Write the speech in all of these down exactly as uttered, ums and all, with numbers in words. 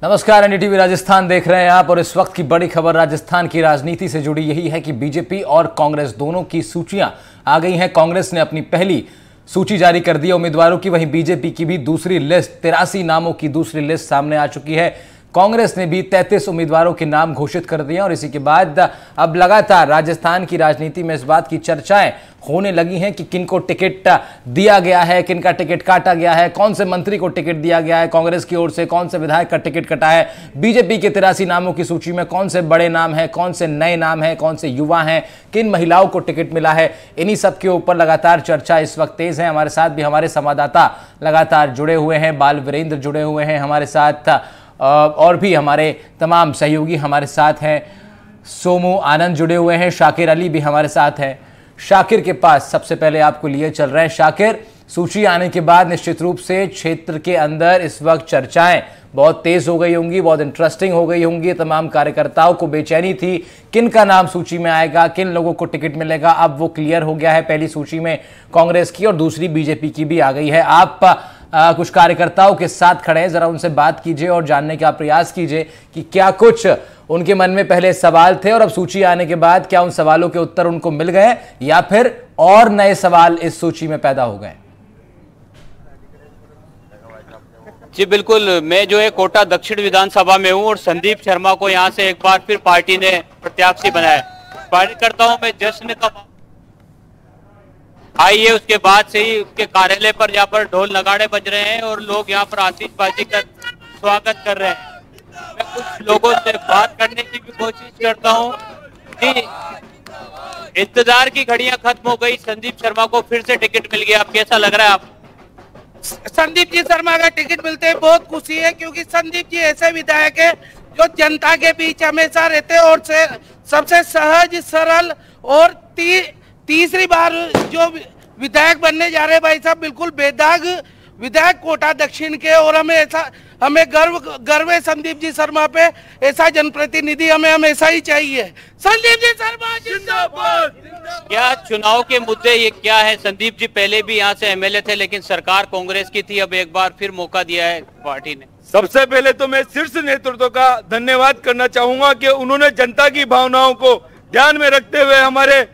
नमस्कार, एनडीटीवी राजस्थान देख रहे हैं आप और इस वक्त की बड़ी खबर राजस्थान की राजनीति से जुड़ी यही है कि बीजेपी और कांग्रेस दोनों की सूचियां आ गई हैं। कांग्रेस ने अपनी पहली सूची जारी कर दी है उम्मीदवारों की, वहीं बीजेपी की भी दूसरी लिस्ट तिरासी नामों की दूसरी लिस्ट सामने आ चुकी है। कांग्रेस ने भी तैंतीस उम्मीदवारों के नाम घोषित कर दिए और इसी के बाद अब लगातार राजस्थान की राजनीति में इस बात की चर्चाएं होने लगी हैं कि किनको टिकट दिया गया है, किनका टिकट काटा गया है, कौन से मंत्री को टिकट दिया गया है कांग्रेस की ओर से, कौन से विधायक का टिकट कटा है। बीजेपी के तिरासी नामों की सूची में कौन से बड़े नाम है, कौन से नए नाम है, कौन से युवा हैं, किन महिलाओं को टिकट मिला है, इन्हीं सब के ऊपर लगातार चर्चा इस वक्त तेज है। हमारे साथ भी हमारे संवाददाता लगातार जुड़े हुए हैं, बाल वीरेंद्र जुड़े हुए हैं हमारे साथ, और भी हमारे तमाम सहयोगी हमारे साथ हैं। सोमू आनंद जुड़े हुए हैं, शाकिर अली भी हमारे साथ हैं। शाकिर के पास सबसे पहले आपको लिए चल रहे हैं। शाकिर, सूची आने के बाद निश्चित रूप से क्षेत्र के अंदर इस वक्त चर्चाएं बहुत तेज हो गई होंगी, बहुत इंटरेस्टिंग हो गई होंगी। तमाम कार्यकर्ताओं को बेचैनी थी किन का नाम सूची में आएगा, किन लोगों को टिकट मिलेगा। अब वो क्लियर हो गया है, पहली सूची में कांग्रेस की और दूसरी बीजेपी की भी आ गई है। आप आ, कुछ कार्यकर्ताओं के साथ खड़े हैं, जरा उनसे बात कीजिए और जानने का प्रयास कीजिए कि क्या कुछ उनके मन में पहले सवाल थे और अब सूची आने के बाद क्या उन सवालों के उत्तर उनको मिल गए या फिर और नए सवाल इस सूची में पैदा हो गए। जी बिल्कुल, मैं जो है कोटा दक्षिण विधानसभा में हूं और संदीप शर्मा को यहां से एक बार फिर पार्टी ने प्रत्याशी बनाया। कार्यकर्ताओं में जश्न का आई है, उसके बाद से ही उसके कार्यालय पर यहाँ पर ढोल नगाड़े बज रहे हैं और लोग यहाँ पर आतिशबाजी कर स्वागत कर रहे हैं। मैं कुछ लोगों से बात करने की भी कोशिश करता हूँ कि इंतजार की घड़ियां खत्म हो गई, संदीप शर्मा को फिर से टिकट मिल गया। अब कैसा लग रहा है आप? संदीप जी शर्मा का टिकट मिलते ही बहुत खुशी है, क्योंकि संदीप जी ऐसे विधायक है जो जनता के बीच हमेशा रहते हैं और से, सबसे सहज सरल और ती, तीसरी बार जो विधायक बनने जा रहे हैं भाई साहब, बिल्कुल बेदाग विधायक कोटा दक्षिण के। और हमें ऐसा हमें गर्व गर्व है संदीप जी शर्मा पे, ऐसा जनप्रतिनिधि हमें हमेशा ही चाहिए। संदीप जी शर्मा जिंदाबाद। क्या चुनाव के मुद्दे ये क्या है? संदीप जी पहले भी यहाँ से एमएलए थे लेकिन सरकार कांग्रेस की थी, अब एक बार फिर मौका दिया है पार्टी ने। सबसे पहले तो मैं शीर्ष नेतृत्व का धन्यवाद करना चाहूंगा कि उन्होंने जनता की भावनाओं को ध्यान में रखते हुए हमारे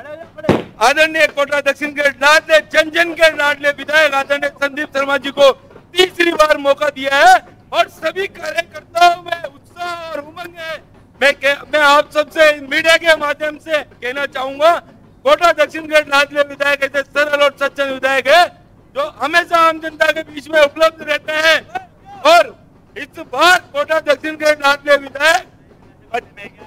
आदरणीय कोटा दक्षिण के लाडले जन जन के लाडले विधायक आदरणीय संदीप शर्मा जी को तीसरी बार मौका दिया है और सभी कार्यकर्ताओं में उत्साह और उमंग है। मैं मैं आप सबसे मीडिया के माध्यम से कहना चाहूंगा, कोटा दक्षिण के लाडले विधायक ऐसे सरल और सच्चे विधायक है जो हमेशा आम जनता के बीच में उपलब्ध रहते हैं और इस बार कोटा दक्षिण के लाडले विधायक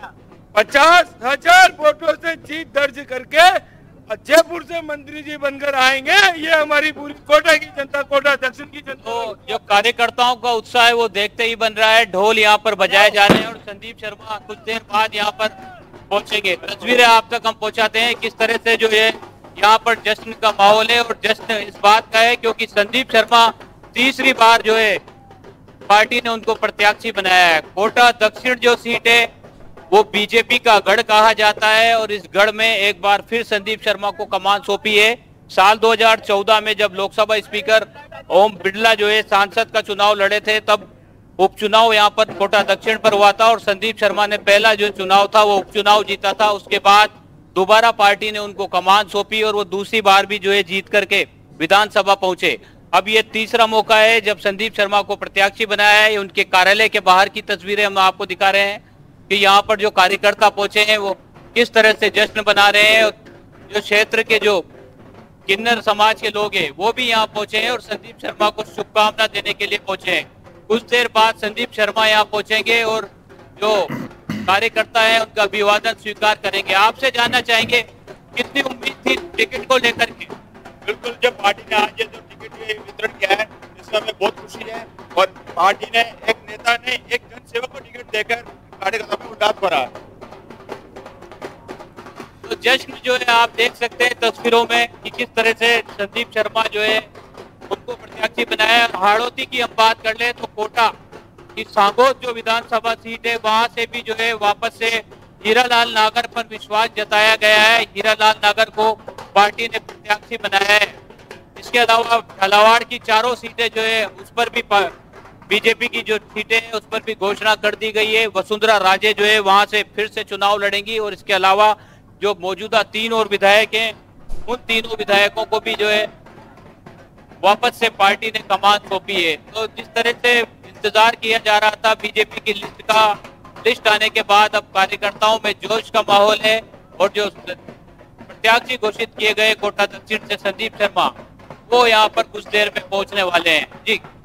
पचास हजार वोटों से जीत दर्ज करके जयपुर से मंत्री जी बनकर आएंगे। ये हमारी पूरी कोटा की जनता, कोटा दक्षिण की जनता। तो जो कार्यकर्ताओं का उत्साह है वो देखते ही बन रहा है। ढोल यहाँ पर बजाए जा रहे हैं और संदीप शर्मा कुछ देर बाद यहाँ पर पहुंचेंगे। तस्वीरें आप तक हम पहुंचाते हैं किस तरह से जो है यहाँ पर जश्न का माहौल है और जश्न इस बात का है क्योंकि संदीप शर्मा तीसरी बार जो है पार्टी ने उनको प्रत्याशी बनाया है। कोटा दक्षिण जो सीट है वो बीजेपी का गढ़ कहा जाता है और इस गढ़ में एक बार फिर संदीप शर्मा को कमान सौंपी है। साल दो हज़ार चौदह में जब लोकसभा स्पीकर ओम बिरला जो है सांसद का चुनाव लड़े थे, तब उपचुनाव यहाँ पर कोटा दक्षिण पर हुआ था और संदीप शर्मा ने पहला जो चुनाव था वो उपचुनाव जीता था। उसके बाद दोबारा पार्टी ने उनको कमान सौंपी और वो दूसरी बार भी जो है जीत करके विधानसभा पहुंचे। अब ये तीसरा मौका है जब संदीप शर्मा को प्रत्याशी बनाया है। उनके कार्यालय के बाहर की तस्वीरें हम आपको दिखा रहे हैं कि यहाँ पर जो कार्यकर्ता पहुंचे हैं वो किस तरह से जश्न बना रहे हैं। जो क्षेत्र के जो किन्नर समाज के लोग हैं वो भी यहाँ पहुंचे हैं और संदीप शर्मा को शुभकामना देने के लिए पहुंचे हैं। कुछ देर बाद संदीप शर्मा यहाँ पहुंचेंगे और जो कार्यकर्ता है उनका अभिवादन स्वीकार करेंगे। आपसे जानना चाहेंगे कितनी उम्मीद थी टिकट को लेकर के? बिल्कुल, जब पार्टी ने आज ये जो टिकट वितरण किया है इसमें हमें बहुत खुशी है और पार्टी ने एक नेता ने एक जनसेवक को टिकट देकर कार्यकर्ता में उल्लास भरा। तो जश्न जो है आप देख सकते हैं तस्वीरों में कि किस तरह से संदीप शर्मा जो है उनको प्रत्याशी बनाया। हाड़ौती की हम बात कर ले तो कोटा की सांगोद जो विधानसभा सीट है वहां से भी जो है वापस से हीरालाल नागर पर विश्वास जताया गया है। हीरालाल नागर को पार्टी ने प्रत्याशी बनाया है। इसके अलावा झालावाड़ की चारों सीटें जो है उस पर भी बीजेपी की जो सीटें हैं उस पर भी घोषणा कर दी गई है। वसुंधरा राजे जो है वहां से फिर से चुनाव लड़ेंगी और इसके अलावा जो मौजूदा तीन और विधायक हैं उन तीनों विधायकों को भी जो है वापस से पार्टी ने कमान सौंपी है। तो जिस तरह से इंतजार किया जा रहा था बीजेपी की लिस्ट का, लिस्ट आने के बाद अब कार्यकर्ताओं में जोश का माहौल है और जो प्रत्याशी घोषित किए गए कोटा दक्षिण से संदीप शर्मा वो यहाँ पर कुछ देर में पहुंचने वाले हैं। जी।